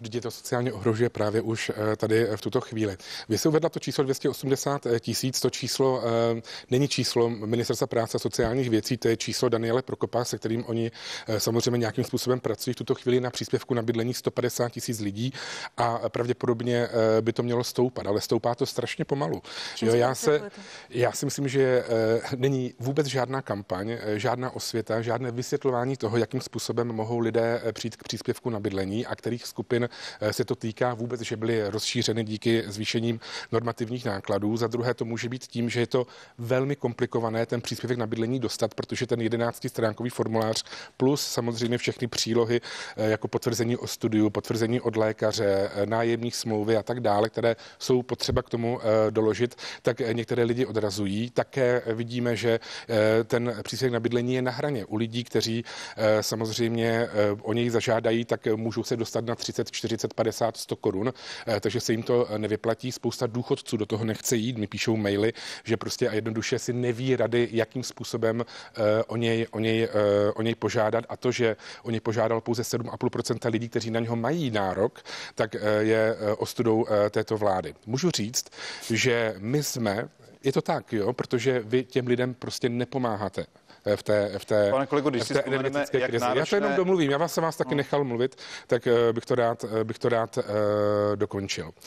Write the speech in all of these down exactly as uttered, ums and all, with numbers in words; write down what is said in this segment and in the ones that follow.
vždyť je to sociálně ohrožuje právě už tady v tuto chvíli. Vy jste uvedla to číslo dvě stě osmdesát tisíc, to číslo není číslo Ministerstva práce a sociálních věcí, to je číslo Daniele Prokopa, se kterým oni samozřejmě nějakým způsobem pracují v tuto chvíli na příspěvku na bydlení sto padesát tisíc lidí a pravděpodobně by to mělo stoupat, ale stoupá to strašně pomalu. Jo, já, se, já si myslím, že není vůbec žádná kampaň, žádná osvěta, žádné vysvětlování toho, jakým způsobem mohou lidé přijít k příspěvku na bydlení a kterých skupin se to týká vůbec, že byly rozšířeny díky zvýšením normativních nákladů. Za druhé to může být tím, že je to velmi komplikované ten příspěvek na bydlení dostat, protože ten jedenáctistránkový formulář plus samozřejmě všechny přílohy jako potvrzení o studiu, potvrzení od lékaře, nájemní smlouvy a tak dále, které jsou potřeba k tomu doložit, tak některé lidi odrazují. Také vidíme, že ten příspěvek na bydlení je na hraně. U lidí, kteří samozřejmě o něj zažádají, tak můžou se dostat na třicet, čtyřicet, padesát, sto korun, takže se jim to nevyplatí. Spousta důchodců do toho nechce jít, mi píšou maily, že prostě a jednoduše si neví rady, jakým způsobem o něj, o něj, o něj požádat, a to, že o něj požádal pouze sedm celá pět procenta lidí, kteří na něho mají nárok, tak je ostudou této vlády. Můžu říct, že my jsme, je to tak, jo, protože vy těm lidem prostě nepomáháte v té, v té, Pane kolego, když v té energetické krizi. Náročné... Já to jenom domluvím, já vás jsem vás taky no. nechal mluvit, tak bych to rád, bych to rád uh, dokončil. Uh,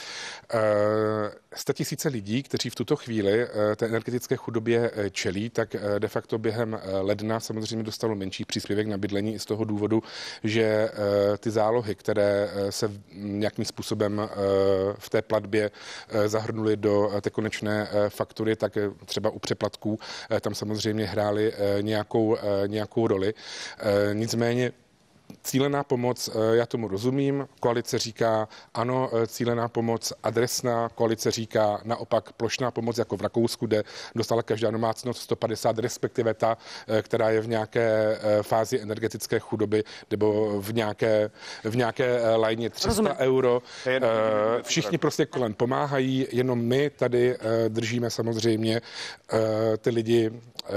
Statisíce lidí, kteří v tuto chvíli uh, té energetické chudobě uh, čelí, tak uh, de facto během uh, ledna samozřejmě dostalo menší příspěvek na bydlení i z toho důvodu, že uh, ty zálohy, které uh, se nějakým způsobem uh, v té platbě uh, zahrnuly do uh, té konečné uh, faktury, tak uh, třeba u přeplatků uh, tam samozřejmě hrály uh, Nějakou, nějakou roli. Nicméně cílená pomoc, já tomu rozumím, koalice říká ano, cílená pomoc adresná, koalice říká naopak plošná pomoc, jako v Rakousku, kde dostala každá domácnost sto padesát, respektive ta, která je v nějaké fázi energetické chudoby nebo v nějaké, v nějaké lajně tři sta rozumím. Euro. Všichni prostě kolem pomáhají, jenom my tady držíme samozřejmě ty lidi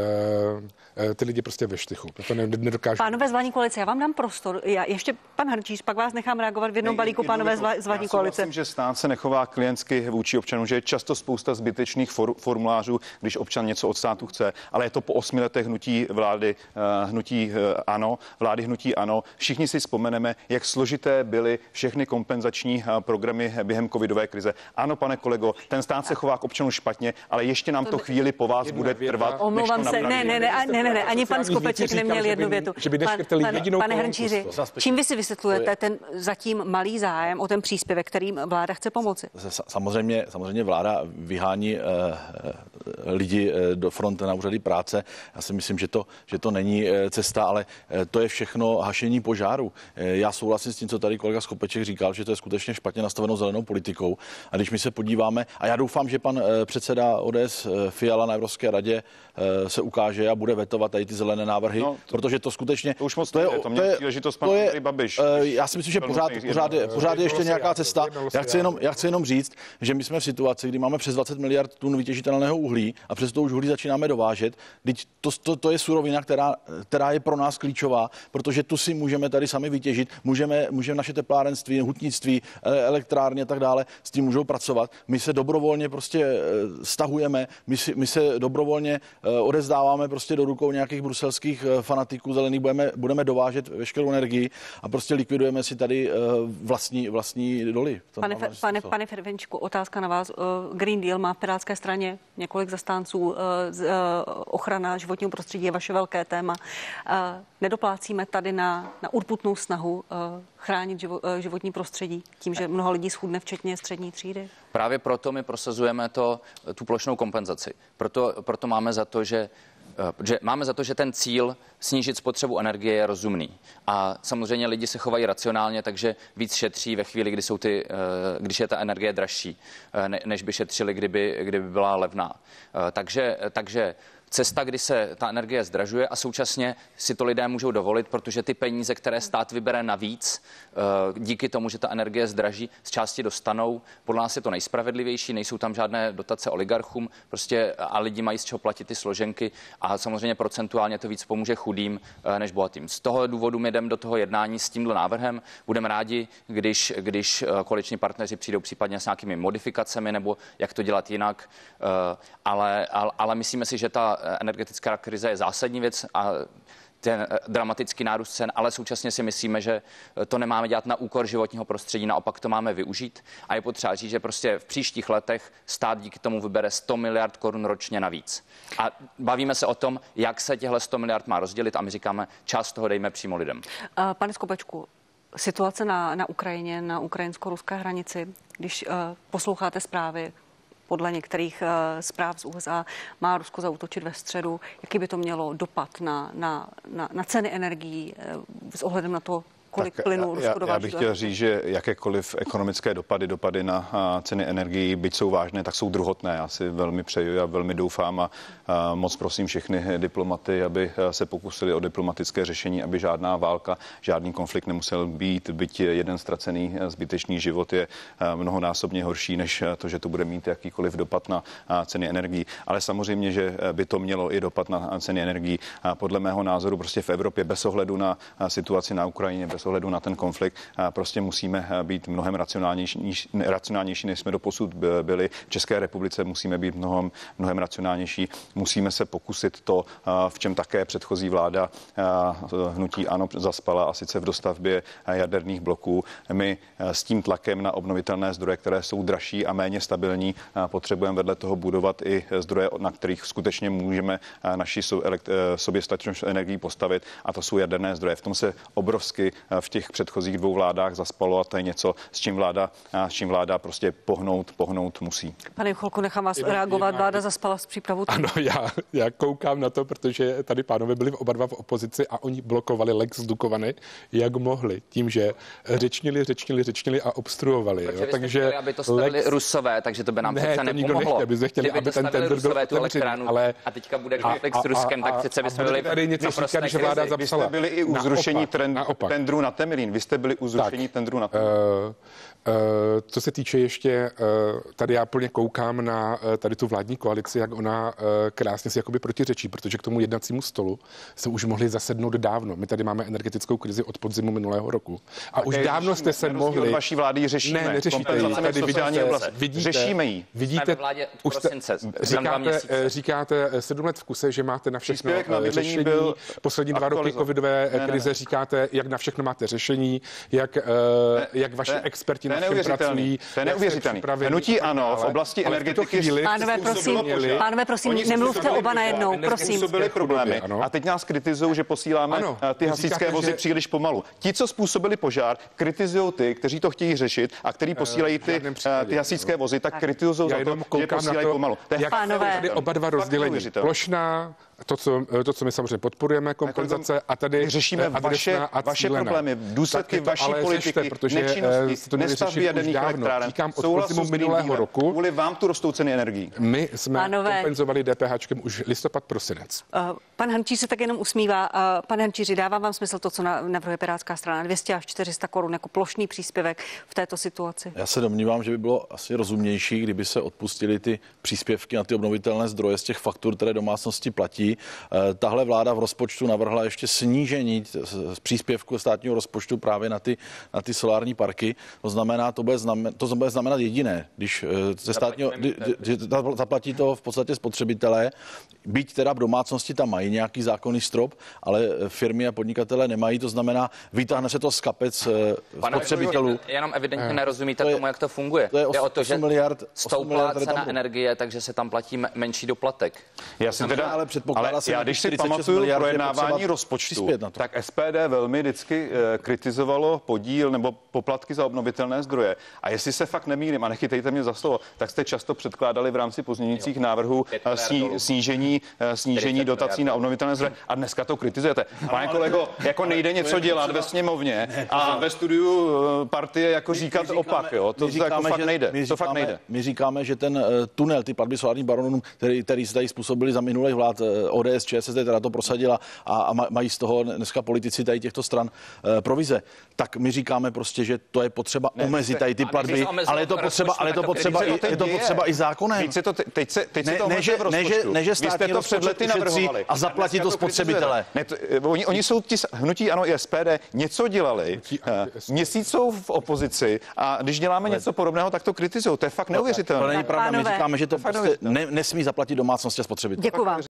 ty lidi prostě ve štychu. To nedokážu. Pánové z vládní koalice, já vám dám prostor. Já ještě pan Hrnčíř, pak vás nechám reagovat v jednom balíku, pánové z vládní koalice. Myslím, že stát se nechová klientsky vůči občanům, že je často spousta zbytečných for, formulářů, když občan něco od státu chce, ale je to po osmi letech hnutí vlády, hnutí ANO, vlády hnutí ANO. Všichni si vzpomeneme, jak složité byly všechny kompenzační programy během covidové krize. Ano, pane kolego, ten stát se chová k občanům špatně, ale ještě nám to chvíli po vás bude trvat. Omlouvám se, ne, ne, ne, ne, ne, ne, ani pan Skopeček neměl jednu větu. Pane Hrnčíři, čím vy si vysvětlujete ten zatím malý zájem o ten příspěvek, kterým vláda chce pomoci? Samozřejmě, samozřejmě vláda vyhání eh, lidi do front na úřady práce. Já si myslím, že to, že to není cesta, ale to je všechno hašení požáru. Já souhlasím s tím, co tady kolega Skopeček říkal, že to je skutečně špatně nastavenou zelenou politikou. A když my se podíváme, a já doufám, že pan předseda O D S Fiala na Evropské radě se ukáže a bude vetovat tady ty zelené návrhy, no, to, protože to skutečně to už moc to je, to měl příležitost pan Babiš. Já si myslím, že pořád, pořád, je, pořád je ještě nějaká cesta. Já chci, jenom, já chci jenom říct, že my jsme v situaci, kdy máme přes dvacet miliard tun vytěžitelného uhlí a přes to už uhlí začínáme dovážet. To, to, to je surovina, která, která je pro nás klíčová, protože tu si můžeme tady sami vytěžit, můžeme, můžeme naše teplárenství, hutnictví, elektrárny a tak dále s tím můžou pracovat. My se dobrovolně prostě stahujeme, my, si, my se dobrovolně odezdáváme prostě do rukou nějakých bruselských fanatiků zelených, budeme, budeme dovážet veškerou energii a prostě likvidujeme si tady vlastní, vlastní doly. Pane, pane, pane Fervenčku, otázka na vás. Green Deal má v pirátské straně několik zastánců, ochrana životního prostředí je vaše velké téma. Nedoplácíme tady na, na urputnou snahu chránit živo, životní prostředí tím, že mnoho lidí schudne, včetně střední třídy? Právě proto my prosazujeme to, tu plošnou kompenzaci. Proto, proto máme za to, že Že máme za to, že ten cíl snížit spotřebu energie je rozumný. A samozřejmě lidi se chovají racionálně, takže víc šetří ve chvíli, kdy, jsou ty, když je ta energie dražší, než by šetřili, kdyby, kdyby byla levná. Takže, takže cesta, kdy se ta energie zdražuje a současně si to lidé můžou dovolit, protože ty peníze, které stát vybere navíc, díky tomu, že ta energie zdraží, z části dostanou. Podle nás je to nejspravedlivější, nejsou tam žádné dotace oligarchům, prostě a lidi mají z čeho platit ty složenky a samozřejmě procentuálně to víc pomůže chudým než bohatým. Z toho důvodu my jdeme do toho jednání s tímhle návrhem. Budeme rádi, když, když koaliční partneři přijdou případně s nějakými modifikacemi nebo jak to dělat jinak, ale, ale, ale myslíme si, že ta energetická krize je zásadní věc a ten dramatický nárůst cen, ale současně si myslíme, že to nemáme dělat na úkor životního prostředí, naopak to máme využít a je potřeba říct, že prostě v příštích letech stát díky tomu vybere sto miliard korun ročně navíc. A bavíme se o tom, jak se těhle sto miliard má rozdělit a my říkáme, část toho dejme přímo lidem. Pane Skopečku, situace na, na Ukrajině, na ukrajinsko-ruské hranici, když uh, posloucháte zprávy, podle některých uh, zpráv z U S A má Rusko zaútočit ve středu. Jaký by to mělo dopad na, na, na, na ceny energií uh, s ohledem na to, kolik tak plynu Rusko dováží? Já bych chtěl říct, že jakékoliv ekonomické dopady, dopady na ceny energií, byť jsou vážné, tak jsou druhotné. Já si velmi přeju a velmi doufám a, a moc prosím všechny diplomaty, aby se pokusili o diplomatické řešení, aby žádná válka, žádný konflikt nemusel být, byť jeden ztracený zbytečný život je mnohonásobně horší, než to, že to bude mít jakýkoliv dopad na ceny energií. Ale samozřejmě, že by to mělo i dopad na ceny energií. A podle mého názoru prostě v Evropě bez ohledu na situaci na Ukrajině, bez ohledu na ten konflikt, prostě musíme být mnohem racionálnější, racionálnější než jsme doposud byli. V České republice musíme být mnohem, mnohem racionálnější. Musíme se pokusit to, v čem také předchozí vláda hnutí ANO zaspala, a sice v dostavbě jaderných bloků. My s tím tlakem na obnovitelné zdroje, které jsou dražší a méně stabilní, potřebujeme vedle toho budovat i zdroje, na kterých skutečně můžeme naši soběstačnost energií postavit, a to jsou jaderné zdroje. V tom se obrovsky v těch předchozích dvou vládách zaspalo a to je něco, s čím vláda, s čím vláda prostě pohnout, pohnout musí. Pane Juchelko, nechám vás reagovat. Vláda zaspala s přípravou. Ano, já, já koukám na to, protože tady pánové byli oba dva v opozici a oni blokovali lex Dukovany, jak mohli, tím, že řečnili, řečnili, řečnili a obstruovali. Takže, jo, takže chtěli, aby to stavili lex... Rusové, takže to by nám ne, přece nepomohlo. Nechtěl, byste chtěli, aby ten tendr byl otevřený, ale a teďka bude konflikt s Ruskem, tak přece bychom byli tady něco říkat, že vláda zapsala. Vy jste byli i u zrušení tendru na Temelín. Vy jste byli u zrušení tendru na Temelín. Uh, uh, co se týče ještě, uh, tady já plně koukám na uh, tady tu vládní koalici, jak ona uh, krásně si jakoby protiřečí, protože k tomu jednacímu stolu se už mohli zasednout dávno. My tady máme energetickou krizi od podzimu minulého roku. A také už dávno jste se mohli... Od vaší vlády ji řešíme. Ne, neřešíte ji. Tady vidíte, vidíte, řešíme ji. Vidíte, už jste, říkáte, říkáte sedm let v kuse, že máte na všechno na řešení. Byl poslední dva roky covidové ne, krize ne, ne. Říkáte, jak na všechno máte řešení, jak, uh, jak vaši ne, experti na všem pracují. To je neuvěřitelný. Hnutí ANO v oblasti energetiky. Pánové, prosím, pánové, prosím, nemluvte oba najednou, prosím. Byly problémy. A teď nás kritizují, že posíláme ano, ty hasičské vozy že... příliš pomalu. Ti, co způsobili požár, kritizují ty, kteří to chtějí řešit a kteří posílají ty, ty hasičské vozy, tak kritizují za to, že posílají pomalu. Jak tady oba dva rozdělení. Plošná, to co, to, co my samozřejmě podporujeme, kompenzace, a tady řešíme vaše, a vaše problémy, důsledky vaší politiky, protože nečinnosti, nestavby jaderných elektráren, souhlasu s minulého roku. Kvůli vám tu rostou ceny energií. My jsme Pánové, kompenzovali DPHčkem už listopad, prosinec. Uh, pan Hančíř se tak jenom usmívá. Uh, pan Hančíři, dává vám smysl to, co navrhuje Pirátská strana, dvě stě až čtyři sta korun jako plošný příspěvek v této situaci? Já se domnívám, že by bylo asi rozumnější, kdyby se odpustili ty příspěvky na ty obnovitelné zdroje z těch faktur, které domácnosti platí. Tahle vláda v rozpočtu navrhla ještě snížení z příspěvku státního rozpočtu právě na ty, na ty solární parky. To znamená, to bude znamenat, to bude znamenat jediné, když ze státního, zaplatí to v podstatě spotřebitelé, byť teda v domácnosti tam mají nějaký zákonný strop, ale firmy a podnikatelé nemají, to znamená, vytáhne se to z kapec spotřebitelů. Jenom evidentně nerozumíte to je, tomu, jak to funguje. To je osm, Jde o to, že miliard, stoupá cena energie, takže se tam platí menší doplatek. Já si teda ale předpokládám, Ale já, když si pamatuju projednávání rozpočtu, tak S P D velmi vždycky eh, kritizovalo podíl nebo poplatky za obnovitelné zdroje. A jestli se fakt nemýlím, a nechytejte mě za slovo, tak jste často předkládali v rámci pozměňujících návrhů eh, sní, snížení, eh, snížení dotací na obnovitelné zdroje. A dneska to kritizujete. Pane kolego, jako nejde něco dělat ve sněmovně a ve studiu partie jako říkat opak, jo? To jako fakt nejde. To fakt nejde. My říkáme, že ten tunel, ty platby solárních baronů, který, který se tady způsobili za minulých vlád O D S, ČSSD, teda to prosadila a, a mají z toho dneska politici tady těchto stran uh, provize, tak my říkáme prostě, že to je potřeba ne, omezit tady ty platby, ale je to potřeba, ale je to potřeba, i, je to potřeba i zákonem. Teď se to, teď se, teď ne, se to ne, že, ne, že, ne, že státní rozpočet navrhovali a zaplatí to spotřebitele. Ne, to, oni, oni jsou ti hnutí ANO i S P D něco dělali, měsíc jsou v opozici a když děláme něco podobného, tak to kritizují. To je fakt neuvěřitelné. To není pravda, my říkáme, že to prostě ne, nesmí zaplatit domácnosti a spotřebitel. Děkuji vám.